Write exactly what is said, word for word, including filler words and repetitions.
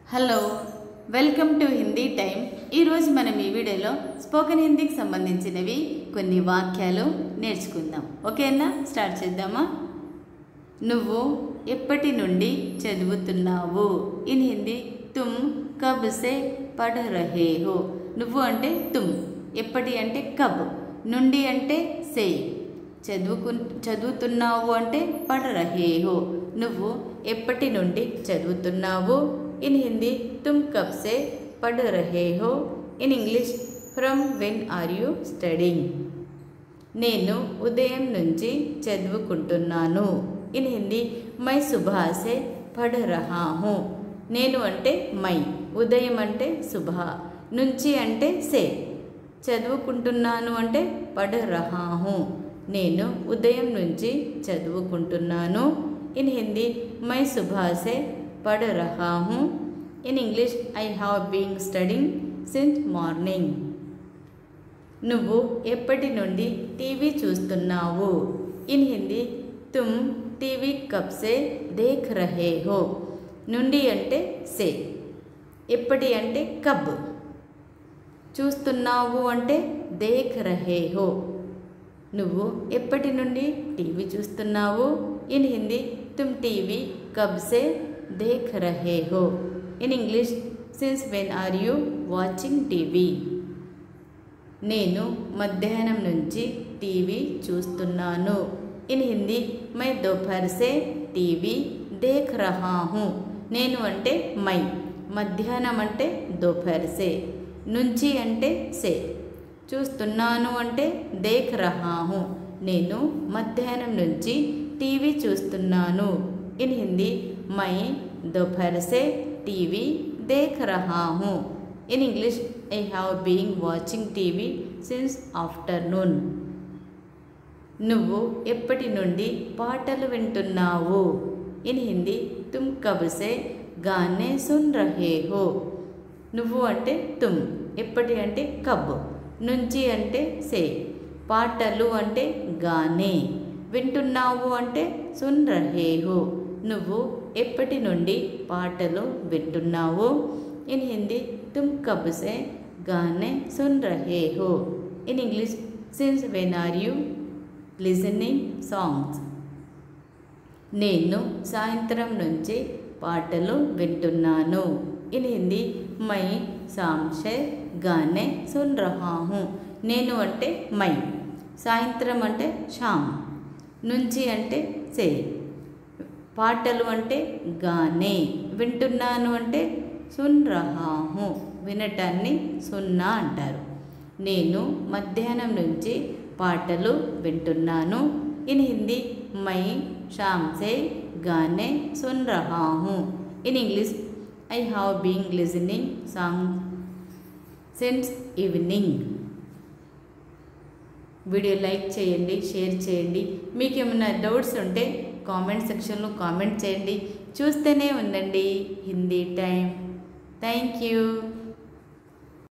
Hello welcome to Hindi time. ఈరోజు మనం ఈ వీడియోలో స్పోకెన్ హిందీకి సంబంధించినవి కొన్ని వాక్యాలు నేర్చుకుందాం। ఓకేనా, స్టార్ట్ చేద్దామా। నువ్వు ఎప్పటి నుండి చదువుతున్నావు? ఇన్ హిందీ తుమ్ కబ్ సే పఢ్ రహే హో। నువ్వు అంటే తుమ్, ఎప్పటి అంటే కబ్, నుండి అంటే సే, చదువుకు చదువుతున్నావు అంటే పఢ్ రహే హో। నువ్వు ఎప్పటి నుండి చదువుతున్నావు? इन हिंदी तुम कब से पढ़ रहे हो। In English from when are you studying. నేను ఉదయం నుంచి చదువుకుంటున్నాను। ఇన్ హిందీ మై సుబహ సే పఢ్ రహా హూ। నేను అంటే మై, ఉదయం అంటే సుబహ, నుంచి అంటే సే, చదువుకుంటున్నాను అంటే పఢ్ రహా హూ। నేను ఉదయం నుంచి చదువుకుంటున్నాను। ఇన్ హిందీ మై సుబహ సే पढ़ रहा हूँ। In English I have been studying since morning. నువ్వు ఎప్పటి నుండి టీవీ చూస్తున్నావు? ఇన్ హిందీ తుమ్ టీవీ కబ్ సే దేఖ్ రహే హో। నుండి అంటే సే, ఎప్పటి అంటే కబ్, చూస్తున్నావు అంటే దేఖ్ రహే హో। నువ్వు ఎప్పటి నుండి టీవీ చూస్తున్నావు? ఇన్ హిందీ తుమ్ టీవీ కబ్ సే देख रहे हो। In English since when are you watching TV. నేను మధ్యాహ్నం నుంచి టీవీ చూస్తున్నాను। ఇన్ హిందీ మై దోపహర్ సే టీవీ దేఖ్ రహా హూ। నేను అంటే మై, మధ్యాహ్నం అంటే దోపహర్ సే, నుంచి అంటే సే, చూస్తున్నాను అంటే దేఖ్ రహా హూ। నేను మధ్యాహ్నం నుంచి టీవీ చూస్తున్నాను। ఇన్ హిందీ मैं दोपहर से टीवी देख रहा हूँ। In English I have been watching TV since afternoon. నువ్వు ఎప్పటి నుండి పాటలు వింటున్నావు? ఇన్ హిందీ తుమ్ కబ్ సే గానే సున్ రహే హో। నువ్వు అంటే తుమ్, ఎప్పటి అంటే కబ్, నుంచి అంటే సే, పాటలు అంటే గానే, వింటున్నావు అంటే సున్ రహే హో। నువ్వు ఎప్పటి నుండి పాటలు వింటున్నావు? ఇన్ హిందీ తుమ్ కబ్ సే గానే సున్ రహే హో। In English since when are you listening songs. నేను సాయంత్రం నుంచి పాటలు వింటున్నాను। ఇన్ హిందీ మై శామ్ సే గానే సున్ రహా హూ। నేను అంటే మై, సాయంత్రం అంటే షామ్, నుంచి అంటే సే, పాటలు అంటే గానే, వింటున్నాను అంటే సున్ రహా హూ, వినటాన్ని సున్నా అంటారు। నేను మధ్యాహ్నం నుంచి పాటలు వింటున్నాను। ఇన్ హిందీ మై శామ్ సే గానే సున్ రహా హూ। In English I have been listening song since evening. Video like చేయండి, షేర్ చేయండి। మీకు ఏమైనా డౌట్స్ ఉంటే కామెంట్ సెక్షన్లో కామెంట్ చేయండి। చూస్తూనే ఉండండి హిందీ టైం। Thank you.